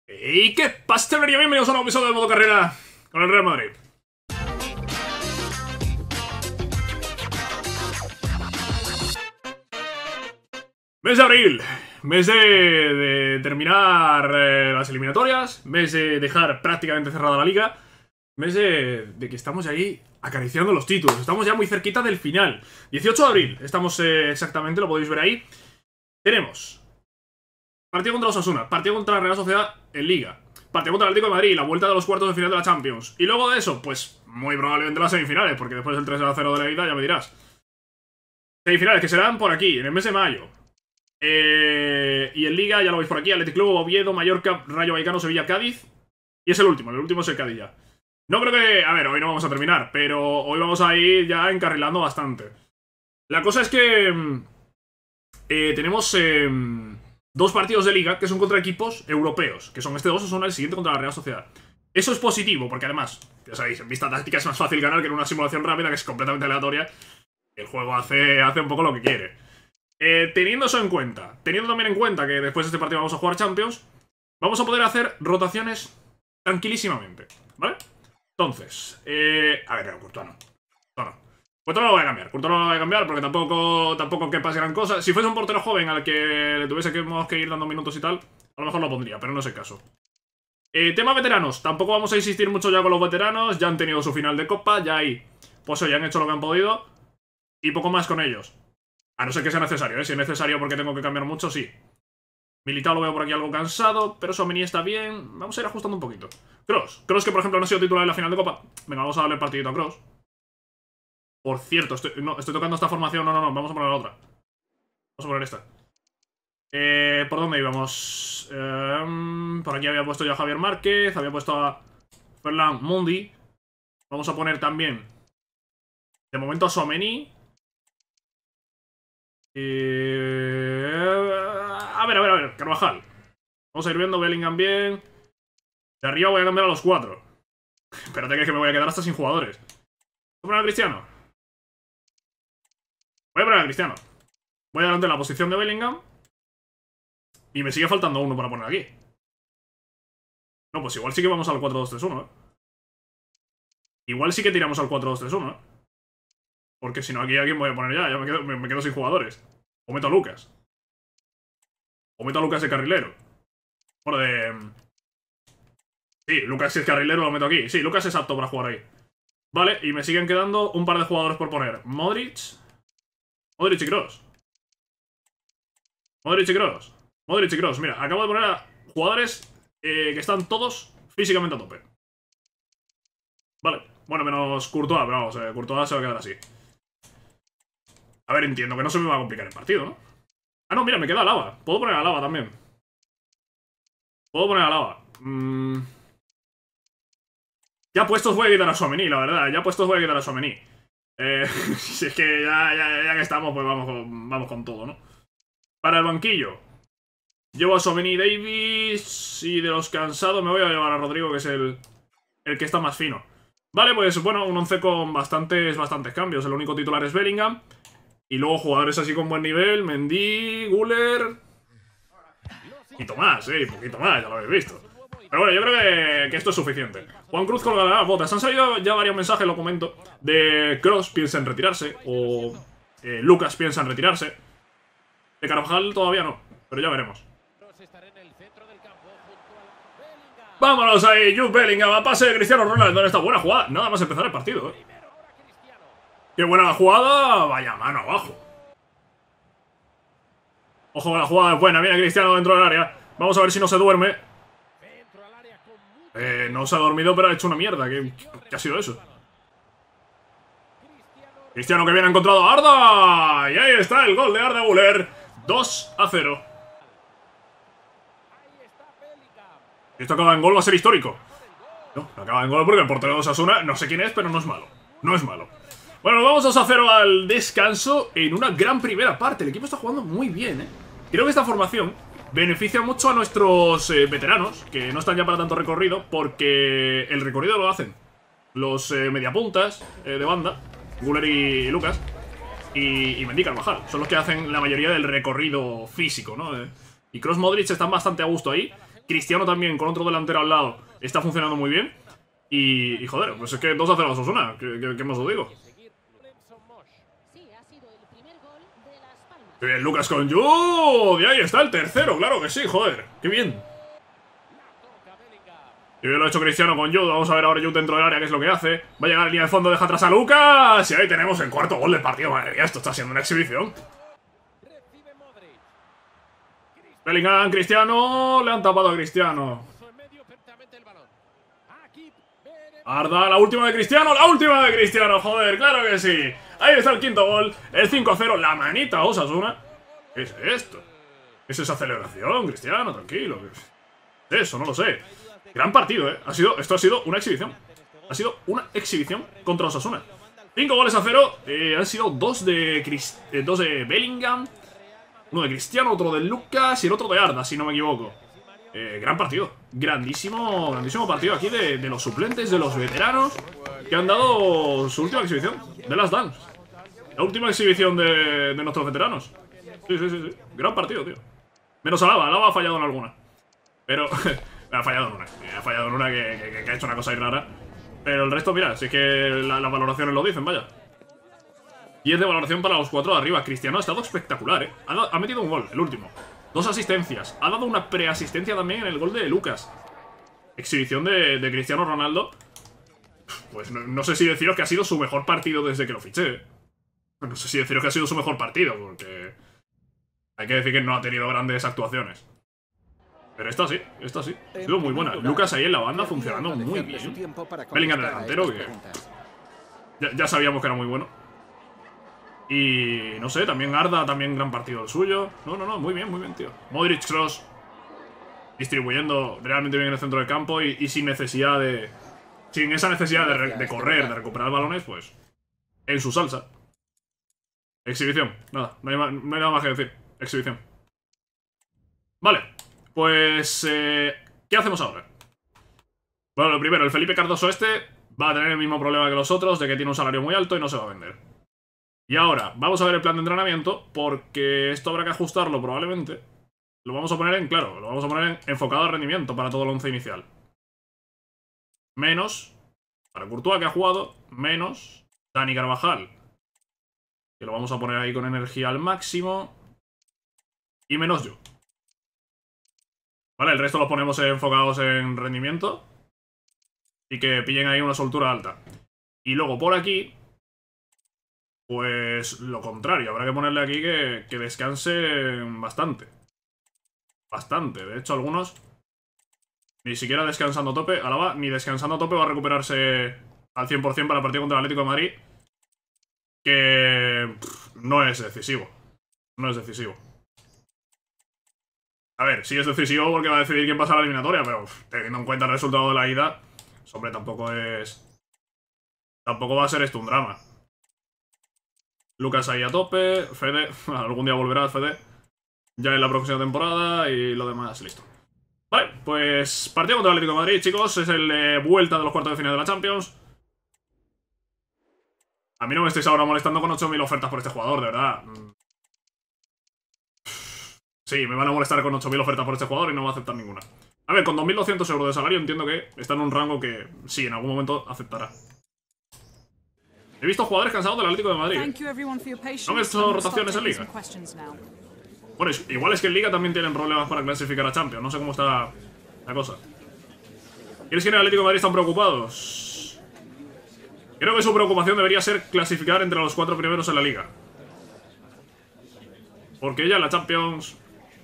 ¿Y qué pastelería? Bienvenidos a un nuevo episodio de Modo Carrera con el Real Madrid. Mes de abril, mes de terminar las eliminatorias, mes de dejar prácticamente cerrada la liga, mes de que estamos ahí acariciando los títulos, estamos ya muy cerquita del final. 18 de abril, estamos exactamente, lo podéis ver ahí. Tenemos partido contra Osasuna, partido contra la Real Sociedad en Liga, partido contra el Atlético de Madrid, la vuelta de los cuartos de final de la Champions. Y luego de eso, pues muy probablemente las semifinales, porque después del 3-0 de la ida ya me dirás. Semifinales que serán por aquí, en el mes de mayo. Y en Liga, ya lo veis por aquí, Athletic Club, Oviedo, Mallorca, Rayo Vallecano, Sevilla, Cádiz. Y es el último es el Cádiz ya. No creo que... A ver, hoy no vamos a terminar, pero hoy vamos a ir ya encarrilando bastante. La cosa es que... tenemos... dos partidos de Liga que son contra equipos europeos, que son este dos o son el siguiente contra la Real Sociedad. Eso es positivo, porque además, ya sabéis, en vista táctica es más fácil ganar que en una simulación rápida que es completamente aleatoria. El juego hace un poco lo que quiere. Teniendo eso en cuenta, teniendo también en cuenta que después de este partido vamos a jugar Champions, vamos a poder hacer rotaciones tranquilísimamente, ¿vale? Entonces, a ver, no, Courtois no. Courtois no lo voy a cambiar, Courtois no lo voy a cambiar porque tampoco que pase gran cosa. Si fuese un portero joven al que le tuviésemos que ir dando minutos y tal, a lo mejor lo pondría, pero no es el caso. Tema veteranos, tampoco vamos a insistir mucho ya con los veteranos, ya han tenido su final de Copa, ya ahí, pues ya han hecho lo que han podido, y poco más con ellos. A no ser que sea necesario, si es necesario porque tengo que cambiar mucho, sí. Militao lo veo por aquí algo cansado, pero Tchouaméni está bien, vamos a ir ajustando un poquito. Kroos que por ejemplo no ha sido titular en la final de Copa, venga, vamos a darle el partidito a Kroos. Por cierto, estoy tocando esta formación. No, vamos a poner la otra. Vamos a poner esta. ¿Por dónde íbamos? Por aquí había puesto ya a Javier Márquez. Había puesto a Ferland Mendy. Vamos a poner también de momento a Tchouaméni. A ver, Carvajal. Vamos a ir viendo Bellingham bien. De arriba voy a cambiar a los 4. Espérate que me voy a quedar hasta sin jugadores. ¿Voy a poner a Cristiano? Voy a poner a Cristiano. Voy adelante en la posición de Bellingham. Y me sigue faltando uno para poner aquí. No, pues igual sí que vamos al 4-2-3-1, Igual sí que tiramos al 4-2-3-1, Porque si no, aquí a quién voy a poner ya. Ya me quedo sin jugadores. O meto a Lucas. O meto a Lucas de carrilero. Bueno, de... Sí, Lucas si es carrilero lo meto aquí. Sí, Lucas es apto para jugar ahí. Vale, y me siguen quedando un par de jugadores por poner. Modric y Kroos. Mira, acabo de poner a jugadores que están todos físicamente a tope. Vale, bueno, menos Courtois, pero vamos, Courtois se va a quedar así. A ver, entiendo que no se me va a complicar el partido, ¿no? Ah, no, mira, me queda Alaba. Puedo poner a Alaba también. Ya puestos voy a quitar a Tchouaméni, la verdad. Si es que ya que estamos, pues vamos con todo, ¿no? Para el banquillo llevo a Tchouaméni y Davis. Y de los cansados me voy a llevar a Rodrigo, que es el que está más fino. Vale, pues bueno, un 11 con bastantes cambios. El único titular es Bellingham. Y luego jugadores así con buen nivel. Mendy, Güler. Poquito más, ya lo habéis visto. Pero bueno, yo creo que esto es suficiente. Juan Cruz colga las botas. Han salido ya varios mensajes, lo comento, de Kroos piensa en retirarse. O Lucas piensa en retirarse. De Carvajal todavía no, pero ya veremos. Vámonos ahí, Jude Bellingham, a pase de Cristiano Ronaldo en esta buena jugada. Nada más empezar el partido, Qué buena la jugada. Vaya mano abajo. Ojo con la jugada, es buena. Viene Cristiano dentro del área. Vamos a ver si no se duerme. No se ha dormido, pero ha hecho una mierda. ¿Qué ha sido eso? Cristiano que viene encontrado a Arda. Y ahí está el gol de Arda Güler. 2-0. Si esto acaba en gol va a ser histórico. No acaba en gol porque el portero de Osasuna, no sé quién es, pero no es malo. Bueno, vamos 2-0 al descanso en una gran primera parte. El equipo está jugando muy bien, Creo que esta formación beneficia mucho a nuestros veteranos, que no están ya para tanto recorrido, porque el recorrido lo hacen los mediapuntas de banda, Güler y Lucas, y Mendy, Carvajal. Son los que hacen la mayoría del recorrido físico, ¿no? Y Kroos, Modric están bastante a gusto ahí. Cristiano también, con otro delantero al lado, está funcionando muy bien. Y joder, pues es que 2-0 a Osasuna, ¿qué más os digo? Bien, Lucas con Jude. Y ahí está el tercero, claro que sí, joder. Qué bien. Y bien lo ha hecho Cristiano con Jude. Vamos a ver ahora Jude dentro del área qué es lo que hace. Va a llegar a la línea de fondo, deja atrás a Lucas. Y ahí tenemos el cuarto gol del partido. Madre mía, esto está siendo una exhibición. Bellingham, Cristiano. Le han tapado a Cristiano. Arda, la última de Cristiano. La última de Cristiano, joder, claro que sí. Ahí está el quinto gol. El 5-0. La manita Osasuna. ¿Qué es esto? ¿Qué es esa celebración, Cristiano? Tranquilo. ¿Qué es eso? No lo sé. Gran partido, ¿eh? Esto ha sido una exhibición. Ha sido una exhibición contra Osasuna. 5-0. Han sido dos de Bellingham. Uno de Cristiano, otro de Lucas y el otro de Arda, si no me equivoco. Gran partido. Grandísimo partido aquí de los suplentes, de los veteranos, que han dado su última exhibición de Last Dance. La última exhibición de nuestros veteranos. Sí. Gran partido, tío. Menos Alaba. Alaba ha fallado en alguna. Pero... ha fallado en una que ha hecho una cosa ahí rara. Pero el resto, mira, si es que las valoraciones lo dicen, vaya. Y es de valoración para los 4 de arriba. Cristiano ha estado espectacular, ¿eh? Ha metido un gol, el último. 2 asistencias. Ha dado una preasistencia también en el gol de Lucas. Exhibición de Cristiano Ronaldo. Pues no sé si deciros que ha sido su mejor partido desde que lo fiché. No sé si deciros que ha sido su mejor partido, porque hay que decir que no ha tenido grandes actuaciones. Pero esta sí. Ha sido muy buena. Lucas ahí en la banda funcionando muy bien. Bellingham delantero, que ya sabíamos que era muy bueno. Y no sé, también Arda, también gran partido el suyo. No, muy bien, tío. Modric, Kroos, distribuyendo realmente bien en el centro del campo y sin necesidad de... Sin esa necesidad de correr, de recuperar balones, pues en su salsa. Exhibición, nada, no hay nada más que decir. Exhibición. Vale, pues... ¿qué hacemos ahora? Bueno, lo primero, el Felipe Cardoso va a tener el mismo problema que los otros, de que tiene un salario muy alto y no se va a vender. Y ahora, vamos a ver el plan de entrenamiento, porque esto habrá que ajustarlo probablemente. Lo vamos a poner lo vamos a poner enfocado al rendimiento para todo el once inicial. Menos, para Courtois, que ha jugado, menos Dani Carvajal, que lo vamos a poner ahí con energía al máximo, y menos yo. Vale, el resto los ponemos enfocados en rendimiento y que pillen ahí una soltura alta. Y luego por aquí... Pues lo contrario, habrá que ponerle aquí que descanse bastante. Bastante, de hecho algunos ni siquiera descansando a tope. Alaba ni descansando a tope va a recuperarse al 100% para el partido contra el Atlético de Madrid. Que no es decisivo. No es decisivo. A ver, sí es decisivo porque va a decidir quién pasa a la eliminatoria, pero teniendo en cuenta el resultado de la ida, pues, hombre, tampoco va a ser esto un drama. Lucas ahí a tope, Fede, algún día volverá Fede, ya en la próxima temporada y lo demás listo. Vale, pues partido contra el Atlético de Madrid, chicos, es el vuelta de los cuartos de final de la Champions. A mí no me estáis ahora molestando con 8.000 ofertas por este jugador, de verdad. Sí, me van a molestar con 8.000 ofertas por este jugador y no voy a aceptar ninguna. A ver, con 2.200 euros de salario entiendo que está en un rango que sí, en algún momento aceptará. He visto jugadores cansados del Atlético de Madrid. ¿No han hecho rotaciones en Liga? Bueno, igual es que en Liga también tienen problemas para clasificar a Champions. No sé cómo está la cosa. ¿Crees que en el Atlético de Madrid están preocupados? Creo que su preocupación debería ser clasificar entre los 4 primeros en la Liga. Porque ya en la Champions...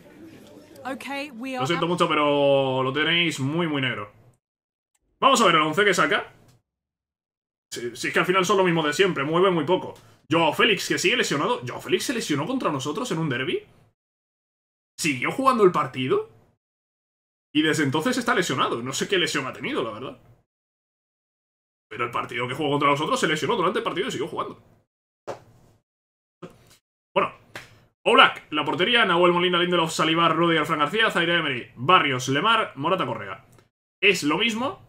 Lo siento mucho, pero lo tenéis muy negro. Vamos a ver el 11 que saca. Si es que al final son lo mismo de siempre, mueve muy poco. Joao Félix, que sigue lesionado. ¿Joao Félix se lesionó contra nosotros en un derbi? ¿Siguió jugando el partido? Y desde entonces está lesionado. No sé qué lesión ha tenido, la verdad. Pero el partido que jugó contra nosotros se lesionó durante el partido y siguió jugando. Bueno. Oblak, la portería, Nahuel Molina, Lindelof, Salibar, Rudiger, Fran García, Zaire Emery, Barrios, Lemar, Morata, Correa. Es lo mismo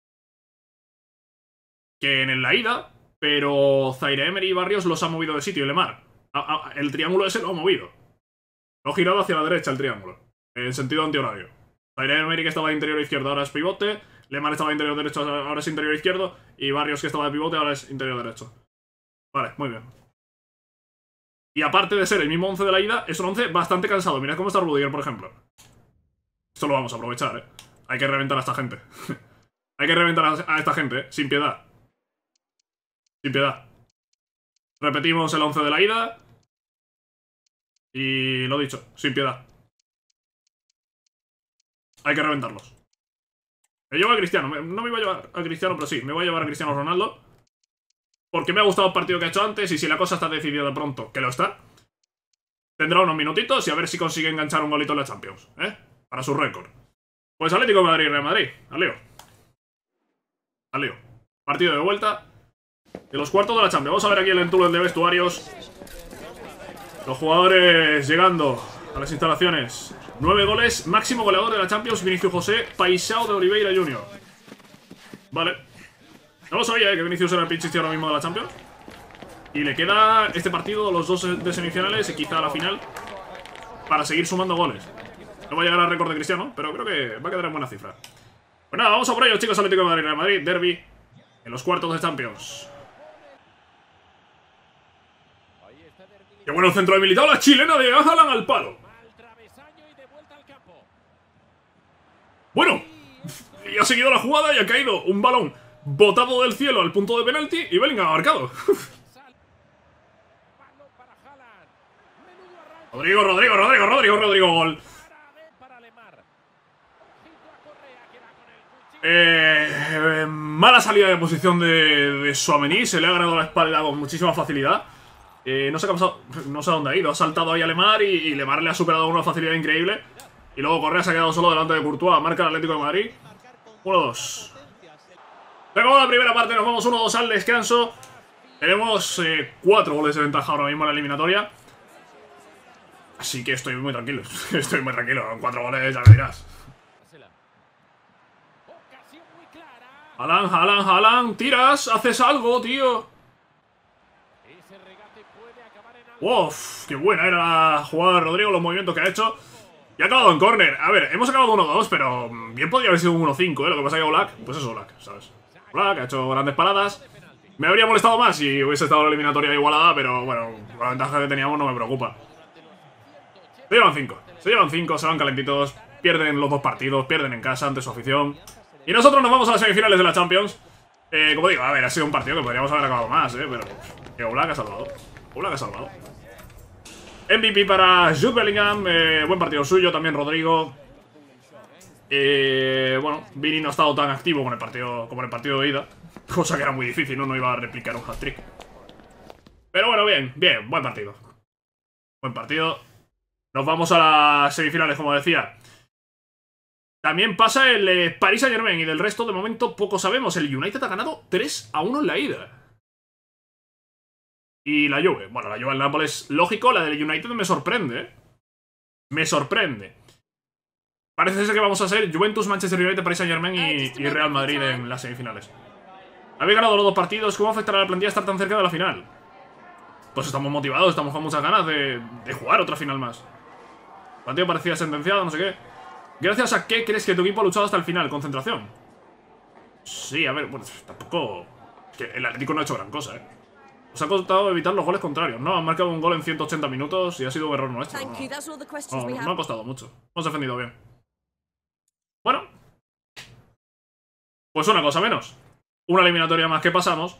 que en la ida, pero Zaire Emery y Barrios los ha movido de sitio y Lemar. El triángulo ese lo ha movido. Lo ha girado hacia la derecha el triángulo, en sentido antihorario. Zaire Emery, que estaba de interior izquierdo, ahora es pivote. Lemar estaba de interior derecho, ahora es interior izquierdo. Y Barrios, que estaba de pivote, ahora es interior derecho. Vale, muy bien. Y aparte de ser el mismo 11 de la ida, es un 11 bastante cansado. Mirad cómo está Rudiger, por ejemplo. Esto lo vamos a aprovechar, Hay que reventar a esta gente. Hay que reventar a esta gente, sin piedad. Sin piedad. Repetimos el 11 de la ida. Y lo dicho, sin piedad. Hay que reventarlos. Me llevo a Cristiano. No me iba a llevar a Cristiano, pero sí, me voy a llevar a Cristiano Ronaldo. Porque me ha gustado el partido que ha hecho antes. Y si la cosa está decidida de pronto, que lo está, tendrá unos minutitos y a ver si consigue enganchar un golito en la Champions, para su récord. Pues Atlético de Madrid, Real Madrid. Al lío. Al lío. Partido de vuelta de los cuartos de la Champions. Vamos a ver aquí el entulo de vestuarios. Los jugadores llegando a las instalaciones. 9 goles, máximo goleador de la Champions, Vinicius José Paixão de Oliveira Jr. Vale. No lo sabía, que Vinicius era el pinchichi ahora mismo de la Champions. Y le queda este partido, los dos de semifinales y quizá la final, para seguir sumando goles. No va a llegar al récord de Cristiano, pero creo que va a quedar en buena cifra. Pues nada, vamos a por ello, chicos. Atlético de Madrid, Real Madrid, derbi en los cuartos de Champions. Qué bueno el centro de Militao, la chilena de Haaland al palo. Bueno, y ha seguido la jugada y ha caído un balón botado del cielo al punto de penalti y Bellingham ha marcado. Rodrigo, gol. Mala salida de posición de Tchouaméni. Se le ha ganado la espalda con muchísima facilidad. No sé qué ha pasado, no sé a dónde ha ido. Ha saltado ahí a Lemar y Lemar le ha superado con una facilidad increíble. Y luego Correa se ha quedado solo delante de Courtois. Marca el Atlético de Madrid. 1-2. Se acabó la primera parte, nos vamos 1-2 al descanso. Tenemos 4 goles de ventaja ahora mismo en la eliminatoria. Así que estoy muy tranquilo. Estoy muy tranquilo, con 4 goles ya me dirás. Haaland, tiras, haces algo, tío. Uf, qué buena era la jugada de Rodrigo, los movimientos que ha hecho. Y ha acabado en córner. A ver, hemos acabado 1-2, pero bien podría haber sido un 1-5, Lo que pasa es que Oblak, pues es Oblak, ¿sabes? Oblak ha hecho grandes paradas. Me habría molestado más si hubiese estado la eliminatoria igualada, pero bueno, con la ventaja que teníamos no me preocupa. Se llevan 5, se van calentitos. Pierden los 2 partidos, pierden en casa ante su afición. Y nosotros nos vamos a las semifinales de la Champions. Como digo, a ver, ha sido un partido que podríamos haber acabado más, pero que Oblak ha salvado. Oblak ha salvado. MVP para Jude Bellingham, buen partido suyo, también Rodrigo. Bueno, Vini no ha estado tan activo con el partido, como en el partido de ida, cosa que era muy difícil, no iba a replicar un hat-trick. Pero bueno, bien, buen partido. Buen partido. Nos vamos a las semifinales, como decía. También pasa el Paris Saint-Germain y del resto de momento poco sabemos. El United ha ganado 3-1 en la ida. Y la Juve. Bueno, la Juve del Nápoles, lógico. La del United me sorprende, Me sorprende. Parece ser que vamos a ser Juventus, Manchester United, Paris Saint-Germain y Real Madrid en las semifinales. Habéis ganado los 2 partidos. ¿Cómo afectará a la plantilla estar tan cerca de la final? Pues estamos motivados, estamos con muchas ganas de jugar otra final más. El partido parecía sentenciado, no sé qué. ¿Gracias a qué crees que tu equipo ha luchado hasta el final? ¿Concentración? Sí, a ver, bueno, tampoco... Es que el Atlético no ha hecho gran cosa, Nos ha costado evitar los goles contrarios, ¿no? Han marcado un gol en 180 minutos y ha sido un error nuestro. No ha costado mucho. Hemos defendido bien. Bueno. Pues una cosa menos. Una eliminatoria más que pasamos.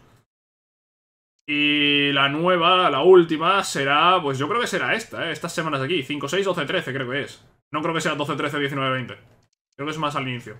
Y la nueva, la última, será... Pues yo creo que será esta, Estas semanas de aquí. 5, 6, 12, 13 creo que es. No creo que sea 12, 13, 19, 20. Creo que es más al inicio.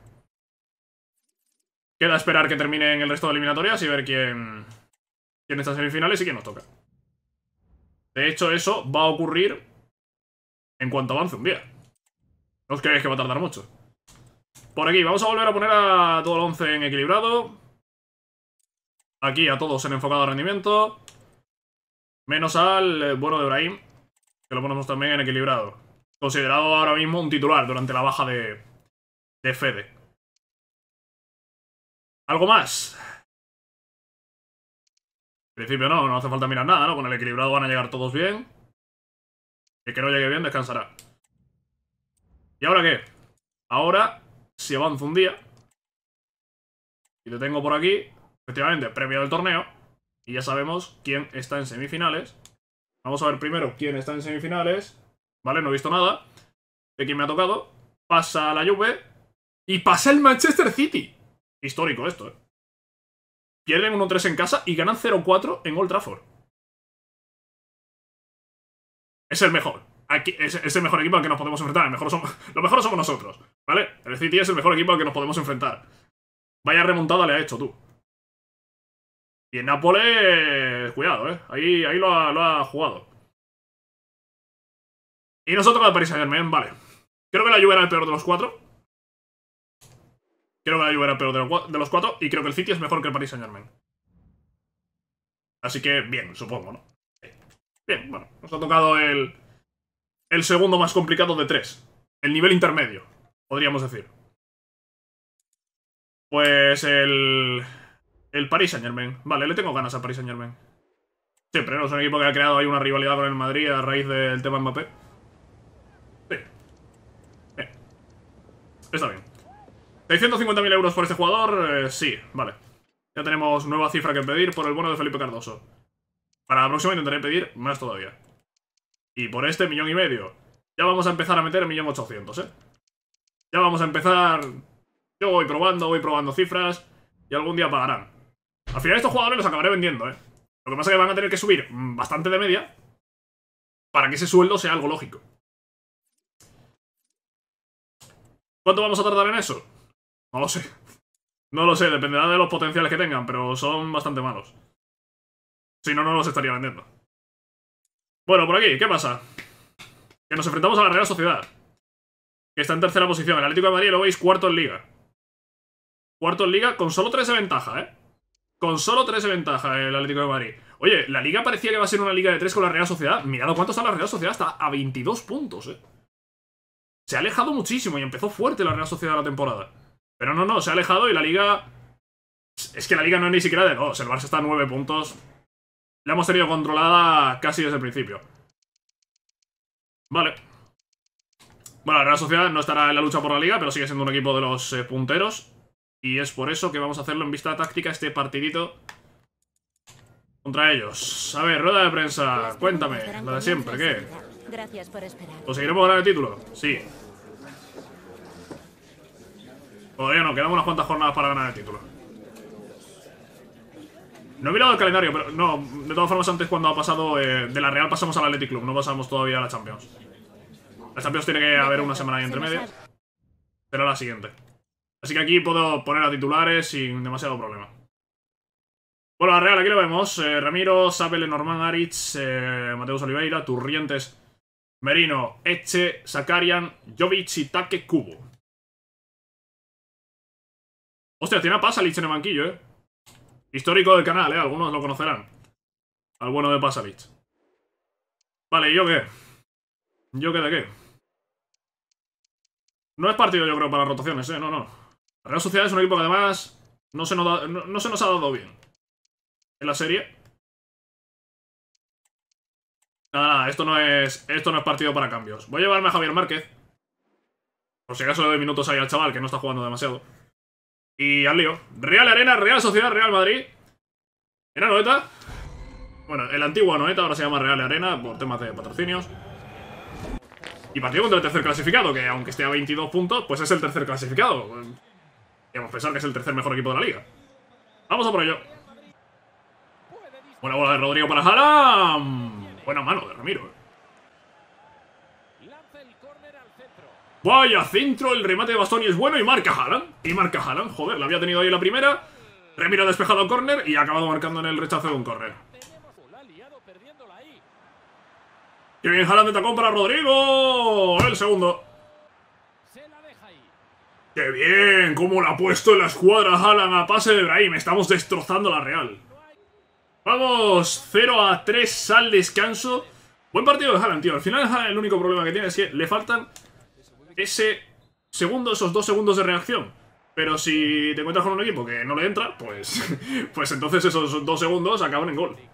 Queda esperar que terminen el resto de eliminatorias y ver quién está en semifinales y quién nos toca. De hecho, eso va a ocurrir en cuanto avance un día. No os creéis que va a tardar mucho. Por aquí, vamos a volver a poner a todo el 11 en equilibrado. Aquí a todos en enfocado de rendimiento. Menos al bueno de Brahim, que lo ponemos también en equilibrado. Considerado ahora mismo un titular durante la baja de Fede. ¿Algo más? En principio no hace falta mirar nada, Con el equilibrado van a llegar todos bien. El que no llegue bien descansará. ¿Y ahora qué? Ahora, si avanzo un día y te tengo por aquí, efectivamente, premio del torneo, y ya sabemos quién está en semifinales. Vamos a ver primero quién está en semifinales. Vale, no he visto nada de quién me ha tocado. Pasa la Juve y pasa el Manchester City. Histórico esto, ¿eh? Pierden 1-3 en casa y ganan 0-4 en Old Trafford. Es el mejor. Aquí, es el mejor equipo al que nos podemos enfrentar. Los mejores somos nosotros, ¿vale? El City es el mejor equipo al que nos podemos enfrentar. Vaya remontada le ha hecho, tú. Y en Nápoles, cuidado, ¿eh? Ahí lo ha jugado. Y nosotros con el Paris Saint-Germain, vale. Creo que la Juve era el peor de los cuatro. Creo que la Juve era el peor de los cuatro. Y creo que el City es mejor que el Paris Saint-Germain. Así que, bien, supongo, ¿no? Bien, bueno, nos ha tocado el segundo más complicado de tres. El nivel intermedio, podríamos decir. Pues el Paris Saint-Germain. Vale, le tengo ganas al Paris Saint-Germain. Siempre, ¿no? Es un equipo que ha creado ahí una rivalidad con el Madrid a raíz del tema Mbappé. Sí. Bien. Está bien. 650.000 euros por este jugador, sí, vale. Ya tenemos nueva cifra que pedir por el bono de Felipe Cardoso. Para la próxima intentaré pedir más todavía. Y por este 1,5 millones. Ya vamos a empezar a meter 1.800.000, ¿eh? Ya vamos a empezar... Yo voy probando cifras y algún día pagarán. Al final estos jugadores los acabaré vendiendo, ¿eh? Lo que pasa es que van a tener que subir bastante de media para que ese sueldo sea algo lógico. ¿Cuánto vamos a tardar en eso? No lo sé. No lo sé, dependerá de los potenciales que tengan, pero son bastante malos. Si no, no los estaría vendiendo. Bueno, por aquí, ¿qué pasa? Que nos enfrentamos a la Real Sociedad, que está en tercera posición. El Atlético de Madrid lo veis cuarto en Liga. Cuarto en Liga con solo 3 de ventaja, ¿eh? Con solo 3 de ventaja el Atlético de Madrid. Oye, la Liga parecía que va a ser una Liga de 3 con la Real Sociedad. Mirad cuánto está la Real Sociedad, está a 22 puntos, ¿eh? Se ha alejado muchísimo y empezó fuerte la Real Sociedad la temporada. Pero no, se ha alejado y la Liga... Es que la Liga no es ni siquiera de 2. El Barça está a 9 puntos. La hemos tenido controlada casi desde el principio. Vale. Bueno, la Real Sociedad no estará en la lucha por la Liga, pero sigue siendo un equipo de los punteros. Y es por eso que vamos a hacerlo en vista táctica este partidito contra ellos. A ver, rueda de prensa. Cuéntame, la de siempre, ¿qué? Gracias por esperar. ¿Conseguiremos ganar el título? Sí. Todavía no, quedan unas cuantas jornadas para ganar el título. No he mirado el calendario, pero no, de todas formas antes cuando ha pasado de la Real pasamos al Athletic Club, no pasamos todavía a la Champions. La Champions tiene que haber una semana ahí entre medio. Será la siguiente. Así que aquí puedo poner a titulares sin demasiado problema. Bueno, la Real, aquí lo vemos. Ramiro, Sabel, Lenormand, Aritz, Mateus Oliveira, Turrientes, Merino, Eche, Sakarian, Jovic y Take Kubo. Hostia, tiene a Pasalic en el banquillo, Histórico del canal, algunos lo conocerán. Al bueno de Pasalic. Vale, ¿y yo qué? ¿Yo qué de qué? No es partido, yo creo, para rotaciones, no. La Real Sociedad es un equipo que además no se nos ha dado bien en la serie. Nada, esto no es partido para cambios. Voy a llevarme a Javier Márquez. Por si acaso le doy minutos ahí al chaval, que no está jugando demasiado. Y al lío. Real Arena, Real Sociedad, Real Madrid. ¿En Anoeta? Bueno, el antiguo Anoeta ahora se llama Real Arena por temas de patrocinios. Y partido contra el tercer clasificado, que aunque esté a 22 puntos, pues es el tercer clasificado. Podríamos pensar que es el tercer mejor equipo de la liga. Vamos a por ello. Buena bola de Rodrigo para Haaland. Buena mano de Ramiro. Vaya centro, el remate de Bastoni es bueno y marca Haaland. Joder, la había tenido ahí la primera. Ramiro ha despejado el córner y ha acabado marcando en el rechazo de un córner. ¡Qué bien Haaland de tacón para Rodrigo! El segundo. ¡Qué bien! ¡Cómo la ha puesto en la escuadra Haaland a pase de Brahim! Estamos destrozando la Real. Vamos, 0-3 al descanso. Buen partido de Haaland, tío. Al final Haaland el único problema que tiene es que le faltan esos 2 segundos de reacción. Pero si te encuentras con un equipo que no le entra, pues entonces esos 2 segundos acaban en gol.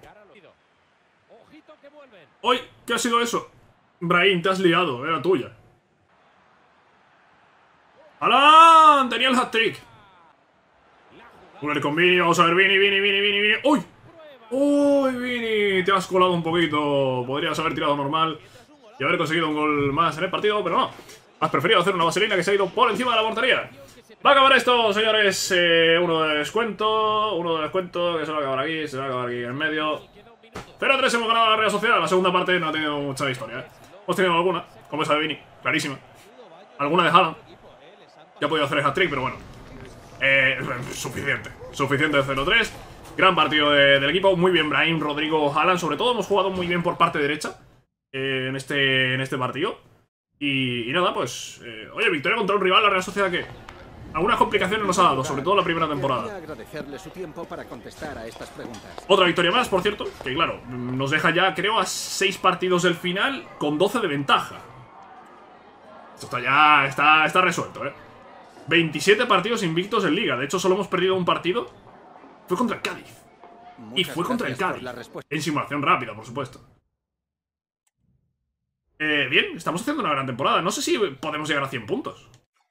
¡Uy! ¿Qué ha sido eso? Brahim, te has liado, era tuya. ¡Haaland! Tenía el hat-trick. Uno con Vini, vamos a ver, Vini. ¡Uy! ¡Uy, Vini! Te has colado un poquito. Podrías haber tirado normal y haber conseguido un gol más en el partido, pero no. Has preferido hacer una vaselina que se ha ido por encima de la portería. Va a acabar esto, señores. Uno de descuento, que se va a acabar aquí, se va a acabar aquí en medio. 0-3 hemos ganado a la Real Sociedad. La segunda parte no ha tenido mucha historia, ¿eh? Hemos tenido alguna, como esa de Vini, clarísima. Alguna de Haaland. Ya ha podido hacer el hat-trick, pero bueno. Suficiente de 0-3. Gran partido del equipo. Muy bien Brahim, Rodrigo, Haaland. Sobre todo hemos jugado muy bien por parte derecha en este partido. Y nada, pues... oye, victoria contra un rival, la Real Sociedad, que algunas complicaciones nos ha dado, sobre todo la primera temporada. Agradecerle su tiempo para contestar a estas preguntas. Otra victoria más, por cierto, que claro, nos deja ya, creo, a 6 partidos del final con 12 de ventaja. Esto está resuelto, ¿eh? 27 partidos invictos en Liga. De hecho, solo hemos perdido un partido. Fue contra el Cádiz. Y fue contra el Cádiz. En simulación rápida, por supuesto. Bien, estamos haciendo una gran temporada. No sé si podemos llegar a 100 puntos.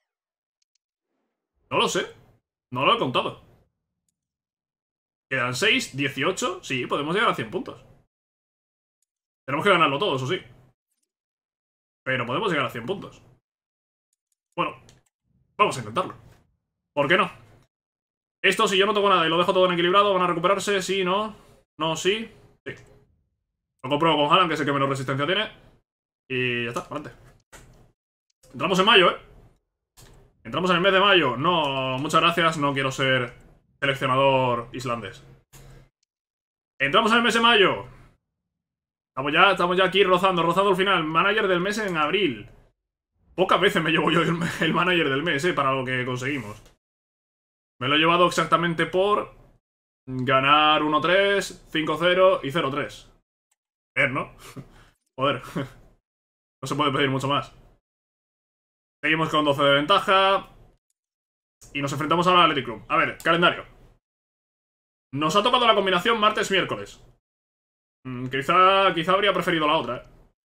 No lo sé. No lo he contado. Quedan 6, 18. Sí, podemos llegar a 100 puntos. Tenemos que ganarlo todo, eso sí. Pero podemos llegar a 100 puntos. Bueno, vamos a intentarlo. ¿Por qué no? Esto, si yo no toco nada y lo dejo todo en equilibrado, van a recuperarse. Sí, no. No, sí. Sí. Lo compruebo con Haaland, que es el que menos resistencia tiene. Y ya está, adelante. Entramos en mayo, ¿eh? Entramos en el mes de mayo. No, muchas gracias, no quiero ser seleccionador islandés. Entramos en el mes de mayo. Estamos ya aquí rozando el final. Manager del mes en abril. Pocas veces me llevo yo el manager del mes, para lo que conseguimos. Me lo he llevado exactamente por ganar 1-3, 5-0 y 0-3. ¿No? Joder. No se puede pedir mucho más. Seguimos con 12 de ventaja. Y nos enfrentamos ahora al Athletic Club. A ver, calendario. Nos ha tocado la combinación martes-miércoles. Quizá habría preferido la otra,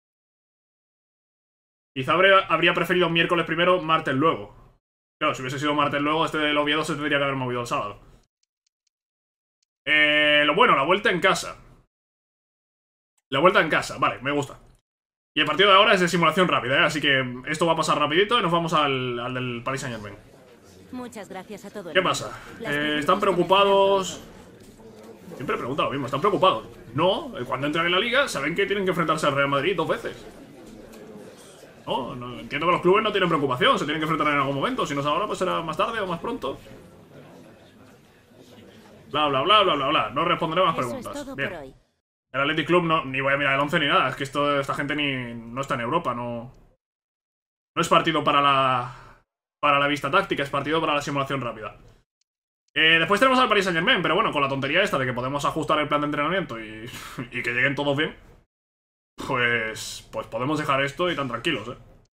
Quizá habría preferido miércoles primero, martes luego. Claro, si hubiese sido martes luego, este del Oviedo se tendría que haber movido el sábado. Lo bueno, la vuelta en casa. La vuelta en casa, vale, me gusta. Y el partido de ahora es de simulación rápida, Así que esto va a pasar rapidito y nos vamos al del Paris Saint-Germain. Muchas gracias a todos. ¿Qué pasa? ¿Están preocupados? Siempre pregunto lo mismo, ¿están preocupados? No, cuando entran en la liga saben que tienen que enfrentarse al Real Madrid 2 veces. No, entiendo que los clubes no tienen preocupación, se tienen que enfrentar en algún momento. Si no es ahora, pues será más tarde o más pronto. Bla, bla, bla, bla, bla, bla. No responderé más preguntas. Bien. El Athletic Club no, ni voy a mirar el 11 ni nada. Es que esta gente no está en Europa, no es partido para la vista táctica, es partido para la simulación rápida. Después tenemos al Paris Saint-Germain, pero bueno, con la tontería esta de que podemos ajustar el plan de entrenamiento y que lleguen todos bien, pues podemos dejar esto y tan tranquilos,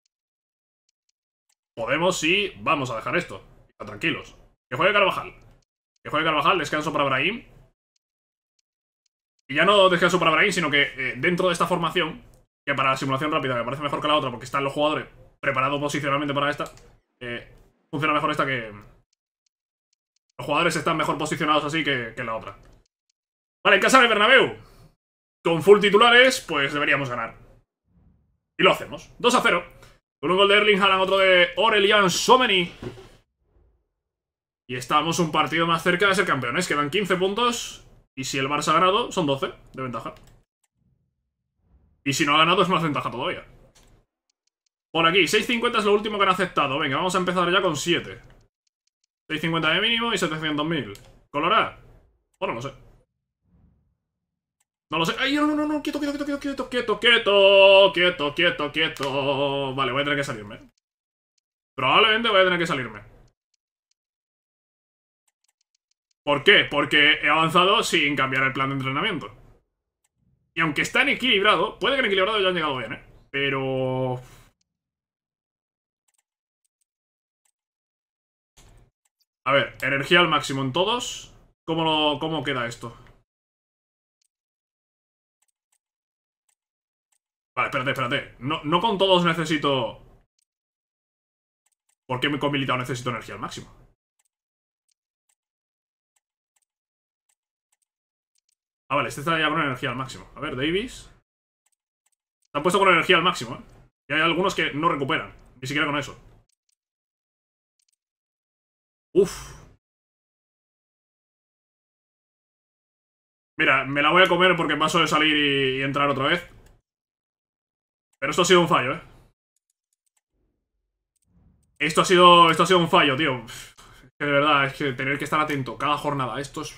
Podemos, sí, vamos a dejar esto y tan tranquilos. Que juegue Carvajal. Que juegue Carvajal, descanso para Brahim. Y ya no descanso para Brahim, sino que dentro de esta formación, que para la simulación rápida me parece mejor que la otra porque están los jugadores preparados posicionalmente para esta, funciona mejor esta que... Los jugadores están mejor posicionados así que la otra. Vale, en casa del Bernabéu, con full titulares, pues deberíamos ganar. Y lo hacemos. 2-0. Con un gol de Erling Haaland, otro de Aurelien Tchouameni. Y estamos un partido más cerca de ser campeones. Quedan 15 puntos. Y si el Barça ha ganado, son 12 de ventaja. Y si no ha ganado, es más ventaja todavía. Por aquí, 6.50 es lo último que han aceptado. Venga, vamos a empezar ya con 7. 6.50 de mínimo y 700.000. ¿Colorá? Bueno, no sé. No lo sé. ¡Ay, no! Quieto. Vale, voy a tener que salirme. Probablemente voy a tener que salirme. ¿Por qué? Porque he avanzado sin cambiar el plan de entrenamiento. Y aunque está en equilibrado, puede que en equilibrado ya han llegado bien, Pero... A ver, energía al máximo en todos. ¿Cómo queda esto? Vale, espérate. No con todos necesito... ¿Por qué con Militao necesito energía al máximo? Ah, vale, este está ya con energía al máximo. A ver, Davis. Se han puesto con energía al máximo, ¿eh? Y hay algunos que no recuperan. Ni siquiera con eso. Uf. Mira, me la voy a comer porque paso de salir y entrar otra vez. Pero esto ha sido un fallo, ¿eh? Esto ha sido un fallo, tío. Que de verdad, es que tener que estar atento cada jornada. Esto es...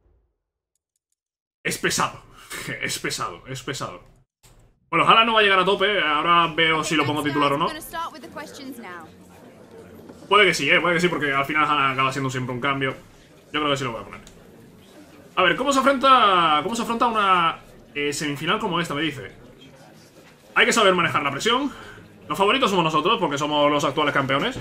Es pesado. Es pesado, es pesado. Bueno, Haaland no va a llegar a tope. Ahora veo si lo pongo titular o no. Puede que sí, porque al final Haaland acaba siendo siempre un cambio. Yo creo que sí lo voy a poner. A ver, ¿cómo se afronta una semifinal como esta? Me dice. Hay que saber manejar la presión. Los favoritos somos nosotros, porque somos los actuales campeones.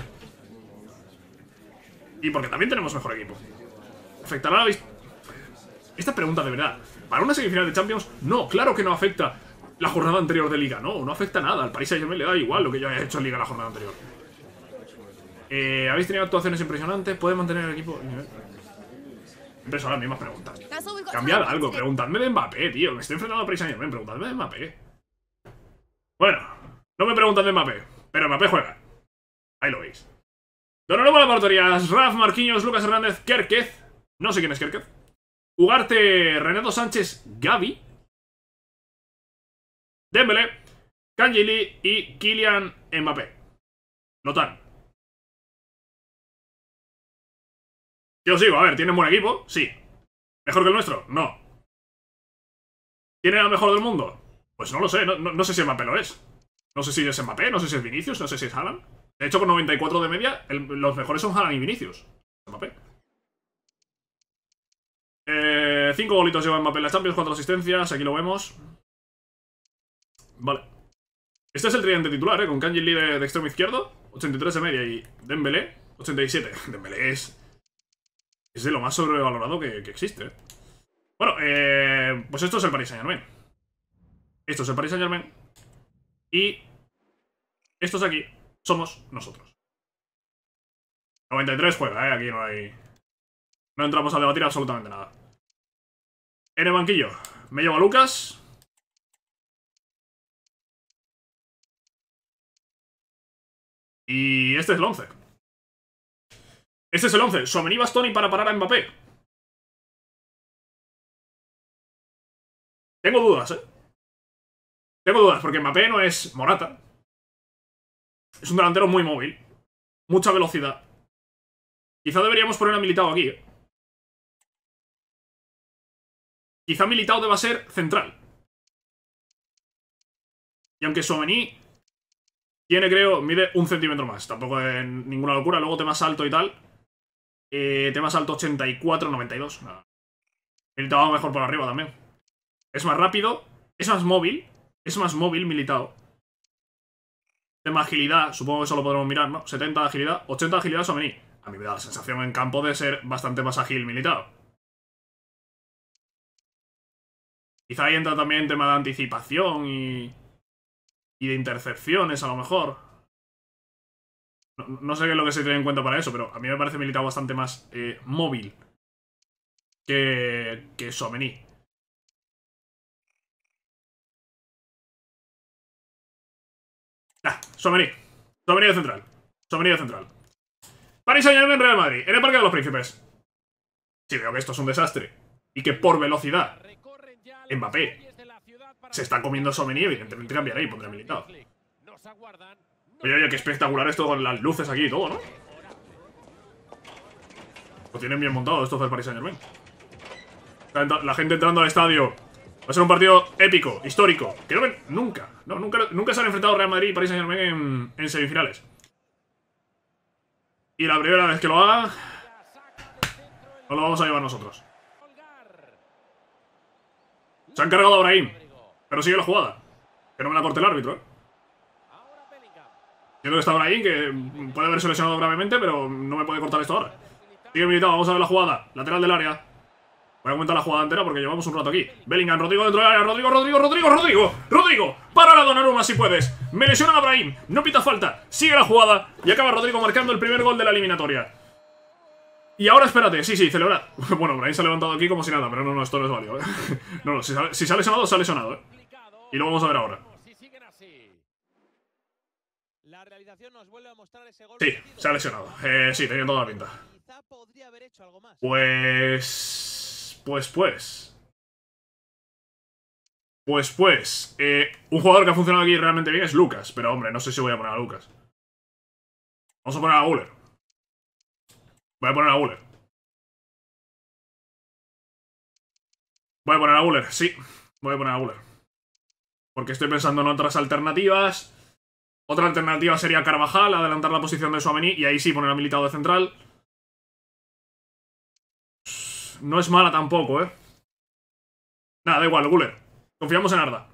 Y porque también tenemos mejor equipo. ¿Afectará la vista? Esta pregunta de verdad. ¿Para una semifinal de Champions? No, claro que no afecta la jornada anterior de Liga. No, no afecta nada. Al Paris Saint-Germain le da igual lo que yo haya hecho en Liga la jornada anterior. ¿Habéis tenido actuaciones impresionantes? ¿Puede mantener el equipo? Siempre son las mismas preguntas. Cambiad algo, preguntadme de Mbappé, tío. Me estoy enfrentando a Paris Saint-Germain, preguntadme de Mbappé. Bueno, no me preguntan de Mbappé, pero Mbappé juega. Ahí lo veis. Donnarumma a la portería, Raf, Marquinhos, Lucas Hernández, Kerkez. No sé quién es Kerkez. Ugarte, Renato Sánchez, Gavi, Dembélé, Kangeli y Kylian Mbappé. Lotan. Yo sigo, a ver, ¿tienen buen equipo? Sí. ¿Mejor que el nuestro? No. ¿Tienen el mejor del mundo? Pues no lo sé, no sé si Mbappé lo es. No sé si es Mbappé, no sé si es Vinicius, no sé si es Haaland. De hecho, con 94 de media, los mejores son Haaland y Vinicius. Mbappé. 5 golitos lleva Mbappé en la Champions, 4 asistencias, aquí lo vemos. Vale. Este es el tridente titular, con Kangeli de extremo izquierdo, 83 de media, y Dembélé, 87. Dembélé es de lo más sobrevalorado que existe. Bueno, pues esto es el Paris Saint-Germain. Esto es el Paris Saint-Germain. Y estos aquí somos nosotros. 93 juega, aquí no hay... No entramos a debatir absolutamente nada. En el banquillo me llevo a Lucas. Y este es el 11. Este es el 11. Tchouaméni, Bastoni para parar a Mbappé. Tengo dudas, Tengo dudas, porque Mbappé no es Morata. Es un delantero muy móvil. Mucha velocidad. Quizá deberíamos poner a Militao aquí, Quizá Militao deba ser central. Y aunque Tchouaméni tiene, creo, mide 1 centímetro más. Tampoco es ninguna locura. Luego tema salto y tal. Tema salto 84, 92. Nada. Militao va mejor por arriba también. Es más rápido. Es más móvil. Es más móvil Militao. Tema agilidad. Supongo que eso lo podremos mirar, ¿no? 70 de agilidad. 80 de agilidad Tchouaméni. A mí me da la sensación en campo de ser bastante más ágil Militao. Quizá ahí entra también tema de anticipación y de intercepciones, a lo mejor. No sé qué es lo que se tiene en cuenta para eso, pero a mí me parece Militao bastante más móvil que Tchouaméni. Tchouaméni de central. Tchouaméni de central. Paris Saint-Germain, Real Madrid. En el Parque de los Príncipes. Si veo que esto es un desastre y que por velocidad Mbappé se está comiendo a Tchouaméni, evidentemente cambiaré y pondré Militao. Oye, qué espectacular esto con las luces aquí y todo, ¿no? Lo tienen bien montado estos del Paris Saint-Germain. La gente entrando al estadio. Va a ser un partido épico, histórico. Creo que nunca se han enfrentado Real Madrid y Paris Saint-Germain en semifinales. Y la primera vez que lo hagan, nos lo vamos a llevar nosotros. Se han cargado a Brahim, pero sigue la jugada. Que no me la corte el árbitro, Entiendo que está Brahim, que puede haberse lesionado gravemente, pero no me puede cortar esto ahora. Sigue Militao, vamos a ver la jugada. Lateral del área. Voy a comentar la jugada entera porque llevamos un rato aquí. Bellingham, Rodrigo dentro del área. Rodrigo. Para la Donnarumma si puedes. Me lesiona a Brahim. No pita falta. Sigue la jugada. Y acaba Rodrigo marcando el primer gol de la eliminatoria. Y ahora espérate. Sí, celebra. Bueno, Brahim se ha levantado aquí como si nada. Pero no, esto no es válido, No, si se ha lesionado, se ha lesionado, Y lo vamos a ver ahora. Sí, se ha lesionado. Sí, tenía toda la pinta. Un jugador que ha funcionado aquí realmente bien es Lucas. Pero hombre, no sé si voy a poner a Lucas. Vamos a poner a Güler. Voy a poner a Güler, sí. Voy a poner a Güler. Porque estoy pensando en otras alternativas. Otra alternativa sería Carvajal, adelantar la posición de Tchouaméni y ahí sí poner a Militao de central. No es mala tampoco, Nada, da igual, Güler. Confiamos en Arda.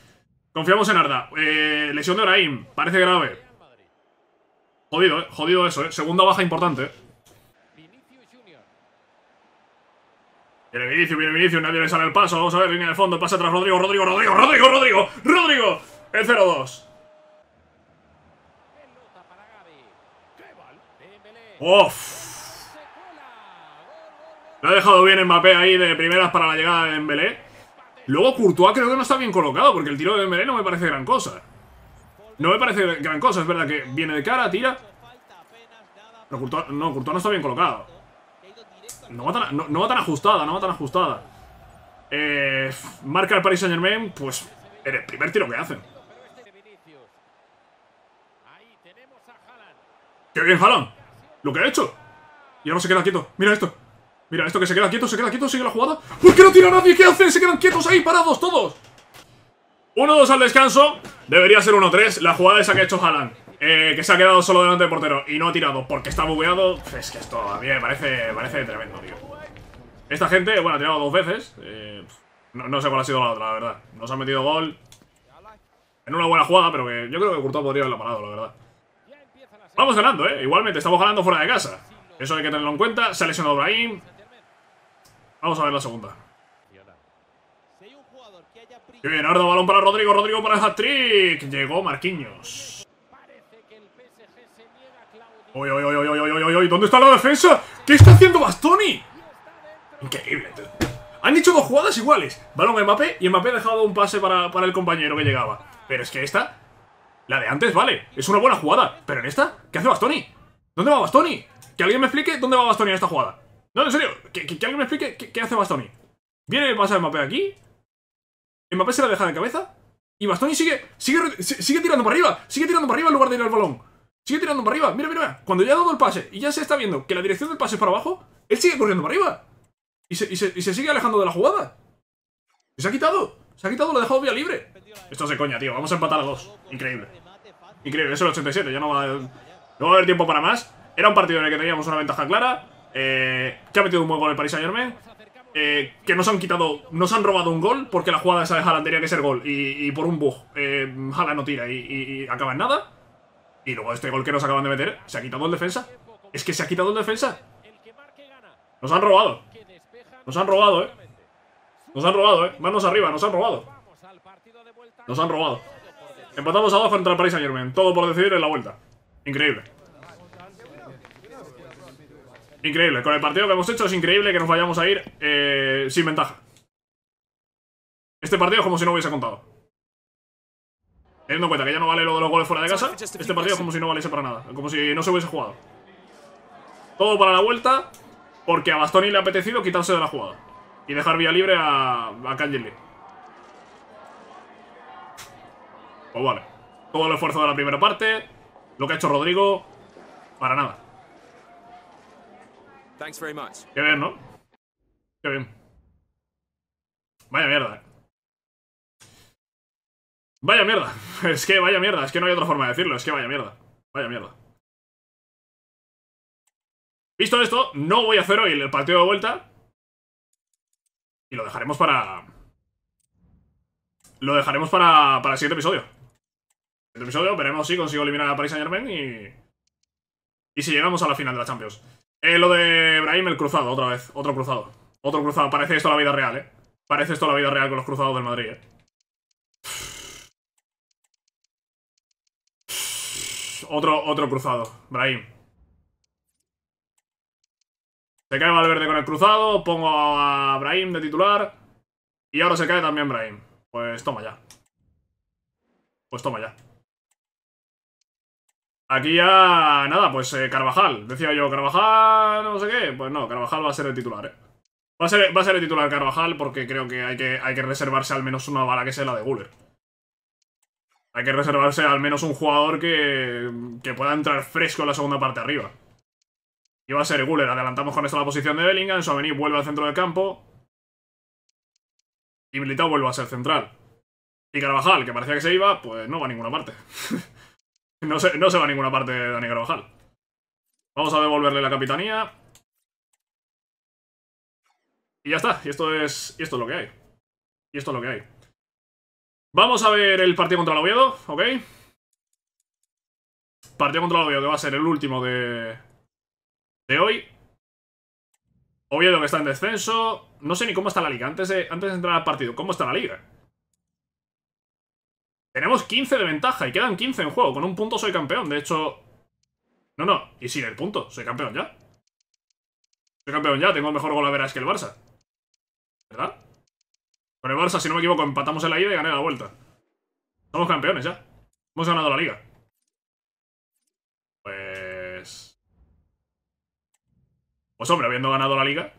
Lesión de Brahim. Parece grave. Jodido, jodido eso, Segunda baja importante, Viene Vinicius, nadie le sale el paso. Vamos a ver, línea de fondo, pasa atrás Rodrigo. El 0-2. ¡Uf! Lo ha dejado bien Mbappé ahí de primeras para la llegada de Dembélé. Luego Courtois creo que no está bien colocado, porque el tiro de Dembélé no me parece gran cosa. Es verdad que viene de cara, tira. Pero Courtois no está bien colocado. No va tan ajustada, Marca el Paris Saint-Germain, pues en el primer tiro que hacen. ¡Qué bien, Haaland! Lo que ha hecho. Y ahora se queda quieto. Mira esto que se queda quieto, sigue la jugada. ¿Por qué no tira nadie? ¿Qué hacen? Se quedan quietos ahí, parados todos. 1-2 al descanso. Debería ser 1-3. La jugada esa que ha hecho Haaland, que se ha quedado solo delante del portero y no ha tirado porque está bugueado. Es que esto a mí me parece tremendo, tío. Esta gente, bueno, ha tirado 2 veces. No sé cuál ha sido la otra, la verdad. Nos han metido gol en una buena jugada, pero que yo creo que Courtois podría haberla parado, la verdad. Vamos ganando, Igualmente, estamos ganando fuera de casa. Eso hay que tenerlo en cuenta. Se ha lesionado Brahim. Vamos a ver la segunda. Qué bien, ahora balón para Rodrigo. Rodrigo para el hat-trick. Llegó Marquinhos. ¡Oy! ¿Dónde está la defensa? ¿Qué está haciendo Bastoni? Increíble, tío. Han hecho 2 jugadas iguales. Balón a Mbappé y Mbappé ha dejado un pase para el compañero que llegaba. Pero es que esta, la de antes, vale, es una buena jugada. Pero en esta, ¿qué hace Bastoni? ¿Dónde va Bastoni? Que alguien me explique dónde va Bastoni en esta jugada. No, en serio, que alguien me explique qué hace Bastoni. Viene el pase de Mbappé aquí. Mbappé se la deja de cabeza. Y Bastoni sigue tirando para arriba. Sigue tirando para arriba en lugar de ir al balón. Sigue tirando para arriba. Mira. Cuando ya ha dado el pase y ya se está viendo que la dirección del pase es para abajo, él sigue corriendo para arriba. Y se sigue alejando de la jugada. Y se ha quitado, lo ha dejado vía libre. Esto es de coña, tío. Vamos a empatar a 2. Increíble. Increíble, eso es el 87. Ya no va a haber tiempo para más. Era un partido en el que teníamos una ventaja clara. Que ha metido un buen gol el Paris Saint-Germain. Que nos han robado un gol porque la jugada esa de Haaland tenía que ser gol. Y por un bug, Haaland no tira y acaba en nada. Y luego este gol que nos acaban de meter, se ha quitado el defensa. Es que se ha quitado el defensa. Nos han robado. Nos han robado, Manos arriba, nos han robado. Empatamos a 2 contra el Paris Saint-Germain. Todo por decidir en la vuelta. Increíble. Increíble. Con el partido que hemos hecho es increíble que nos vayamos a ir sin ventaja. Este partido es como si no hubiese contado. Teniendo en cuenta que ya no vale lo de los goles fuera de casa, este partido es como si no valiese para nada. Como si no se hubiese jugado. Todo para la vuelta, porque a Bastoni le ha apetecido quitarse de la jugada y dejar vía libre a Kangin. Pues vale. Todo el esfuerzo de la primera parte, lo que ha hecho Rodrigo, para nada. Qué bien, ¿no? Qué bien. Vaya mierda, Vaya mierda. Es que vaya mierda. Es que no hay otra forma de decirlo. Es que vaya mierda. Vaya mierda. Visto esto, no voy a hacer hoy el partido de vuelta. Y lo dejaremos para... el siguiente episodio. En el episodio veremos si consigo eliminar a Paris Saint-Germain y si llegamos a la final de la Champions. Lo de Brahim, el cruzado, otra vez. Otro cruzado. Otro cruzado. Parece esto la vida real, ¿eh? Parece esto la vida real con los cruzados del Madrid, ¿eh? Otro cruzado. Brahim. Se cae Valverde con el cruzado. Pongo a Brahim de titular. Y ahora se cae también Brahim. Pues toma ya. Pues toma ya. Aquí ya... Nada, pues Carvajal. Decía yo, Carvajal... No sé qué. Pues no, Carvajal va a ser el titular, ¿eh? Va a ser el titular Carvajal porque creo que hay que reservarse al menos una bala que sea la de Güler. Hay que reservarse al menos un jugador que pueda entrar fresco en la segunda parte arriba. Y va a ser Güler. Adelantamos con esto la posición de Bellingham. Tchouaméni vuelve al centro del campo. Y Militao vuelve a ser central. Y Carvajal, que parecía que se iba, pues no va a ninguna parte. no se va a ninguna parte de Dani Carvajal. Vamos a devolverle la capitanía. Y ya está. Y esto es lo que hay. Y esto es lo que hay. Vamos a ver el partido contra el Oviedo, ¿ok? Partido contra el Oviedo, que va a ser el último de hoy. Oviedo que está en descenso. No sé ni cómo está la liga. Antes de entrar al partido, ¿cómo está la liga? Tenemos 15 de ventaja y quedan 15 en juego. Con un punto soy campeón. De hecho... No. Y sin el punto. Soy campeón ya. Soy campeón ya. Tengo el mejor gol average que el Barça. ¿Verdad? Con el Barça, si no me equivoco, empatamos en la ida y gané la vuelta. Somos campeones ya. Hemos ganado la liga. Pues hombre, habiendo ganado la liga...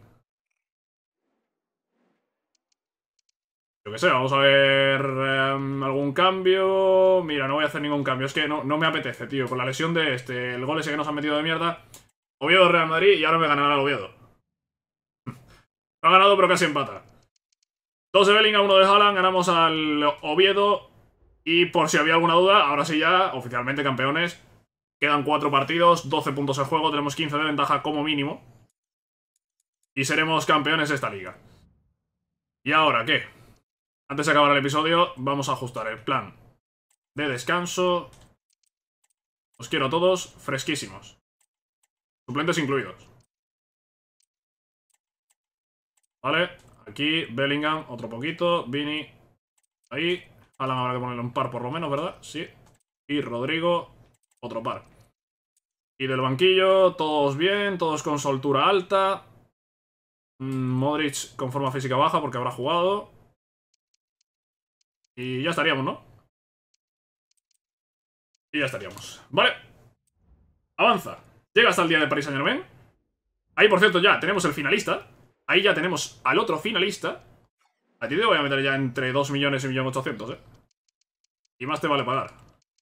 Yo qué sé, vamos a ver algún cambio. Mira, no voy a hacer ningún cambio. Es que no me apetece, tío. Con la lesión de el gol ese que nos han metido de mierda. Oviedo, Real Madrid y ahora me ganará el Oviedo. No ha ganado, pero casi empata. 2 de Bellingham, 1 de Haaland. Ganamos al Oviedo. Y por si había alguna duda, ahora sí ya, oficialmente campeones. Quedan 4 partidos, 12 puntos en juego. Tenemos 15 de ventaja como mínimo. Y seremos campeones de esta liga. ¿Y ahora qué? Antes de acabar el episodio, vamos a ajustar el plan de descanso. Os quiero a todos fresquísimos. Suplentes incluidos. Vale, aquí Bellingham, otro poquito. Vini, ahí. Haaland habrá que ponerle un par por lo menos, ¿verdad? Sí. Y Rodrigo, otro par. Y del banquillo, todos bien, todos con soltura alta. Modric con forma física baja porque habrá jugado. Y ya estaríamos, ¿no? Y ya estaríamos. Vale. Avanza. Llega hasta el día de Paris Saint-Germain. Ahí, por cierto, ya tenemos el finalista. Ahí ya tenemos al otro finalista. A ti te voy a meter ya entre 2 millones y 1.800.000, Y más te vale pagar.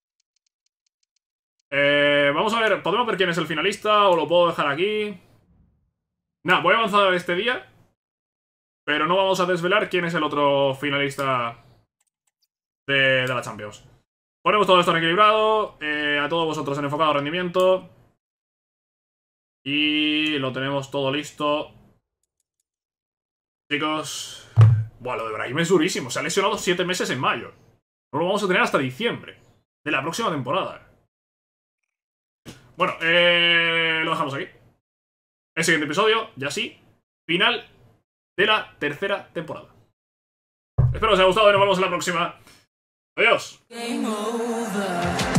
Vamos a ver. ¿Podemos ver quién es el finalista? ¿O lo puedo dejar aquí? Nada, voy a avanzar este día. Pero no vamos a desvelar quién es el otro finalista de la Champions. Ponemos todo esto en equilibrado. A todos vosotros en enfocado rendimiento. Y lo tenemos todo listo. Chicos. Buah, lo de Brahim es durísimo. Se ha lesionado 7 meses en mayo. No lo vamos a tener hasta diciembre de la próxima temporada. Bueno, lo dejamos aquí. El siguiente episodio, ya sí, final de la tercera temporada. Espero que os haya gustado y nos vemos en la próxima. Adiós.